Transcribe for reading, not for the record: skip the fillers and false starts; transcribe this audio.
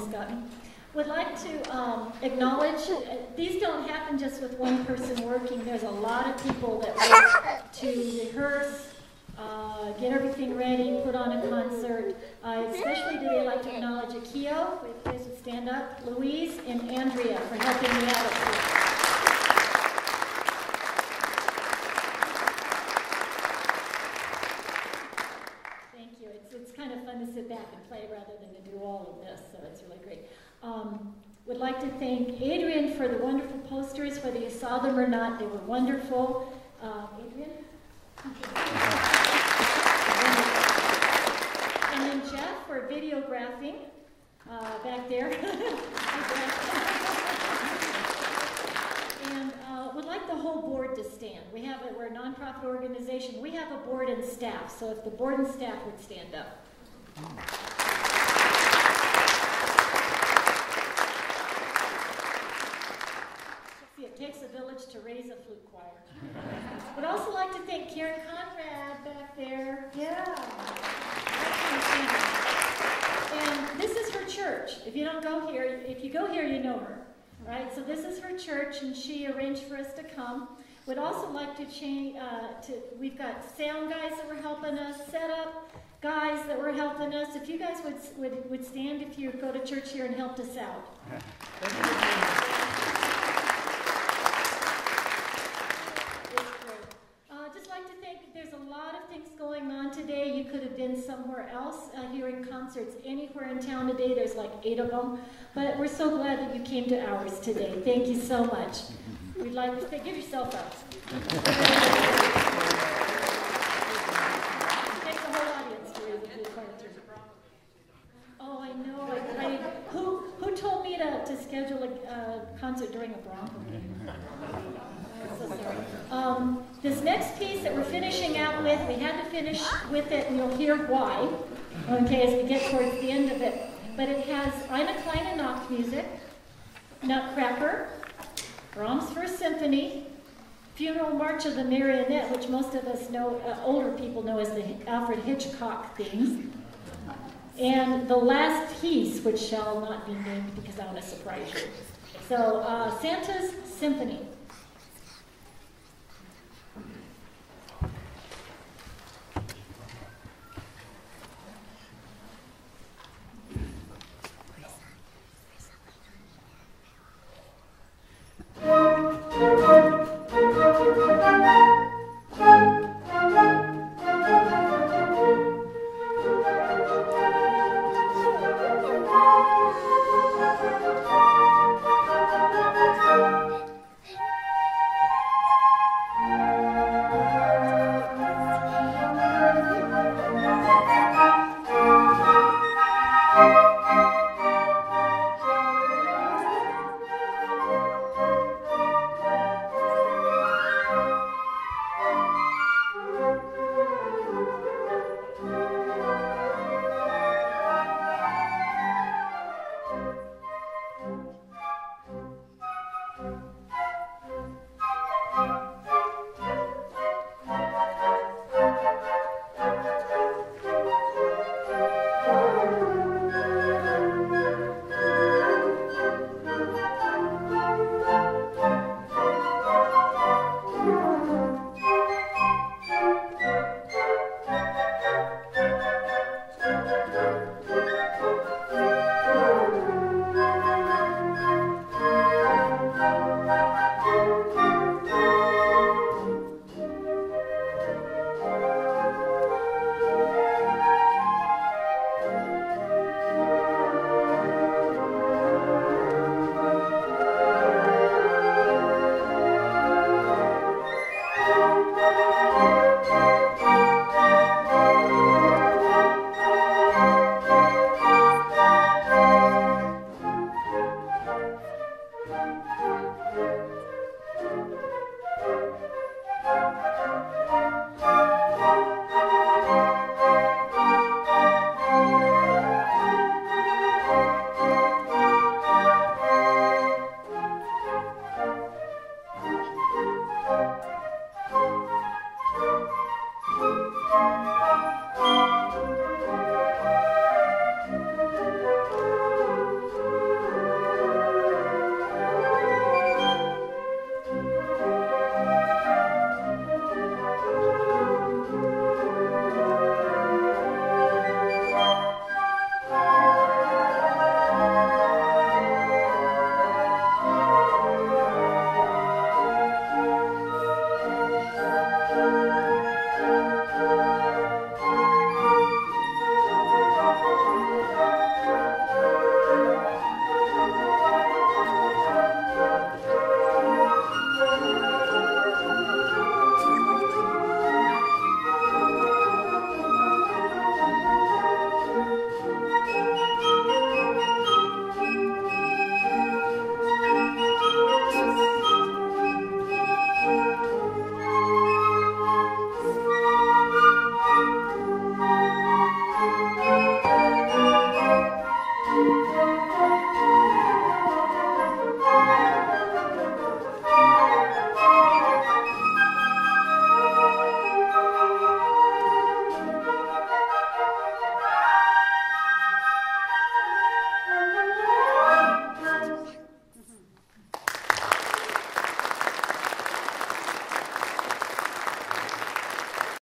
Thanks, Scotty. Would like to acknowledge, these don't happen just with one person working. There's a lot of people that work to rehearse, get everything ready, put on a concert. Especially today, I'd like to acknowledge Akio, if you guys would stand up, Louise, and Andrea for helping me out up here. Thank you. It's kind of fun to sit back and play rather than to do all of this, so it's really great. Would like to thank Adrian for the wonderful posters, whether you saw them or not, they were wonderful. Adrian? And then Jeff for videographing back there. And would like the whole board to stand. We're a nonprofit organization. We have a board and staff, so if the board and staff would stand up. It takes a village to raise a flute choir. Would also like to thank Karen Conrad back there. Yeah. And this is her church. If you go here, you know her. Right? So this is her church, and she arranged for us to come. Would also like to change, we've got sound guys that were helping us, setup guys that were helping us. If you guys would stand if you go to church here and helped us out. Just like to think there's a lot of things going on today. You could have been somewhere else hearing concerts anywhere in town today. There's like 8 of them. But we're so glad that you came to ours today. Thank you so much. We'd like to say, give yourself up. Thanks the whole audience to raise a good concert. Oh, I know. Who told me to schedule a concert during a Bronco game? So sorry. This next piece that we're finishing out with, we had to finish with it, and you'll hear why, okay, as we get towards the end of it. But it has Eine kleine Nachtmusik, Nutcracker, Brahms' First Symphony, Funeral March of the Marionette, which most of us know, older people know as the Alfred Hitchcock theme, and The Last Piece, which shall not be named because I want to surprise you. So, Santa's Symphony.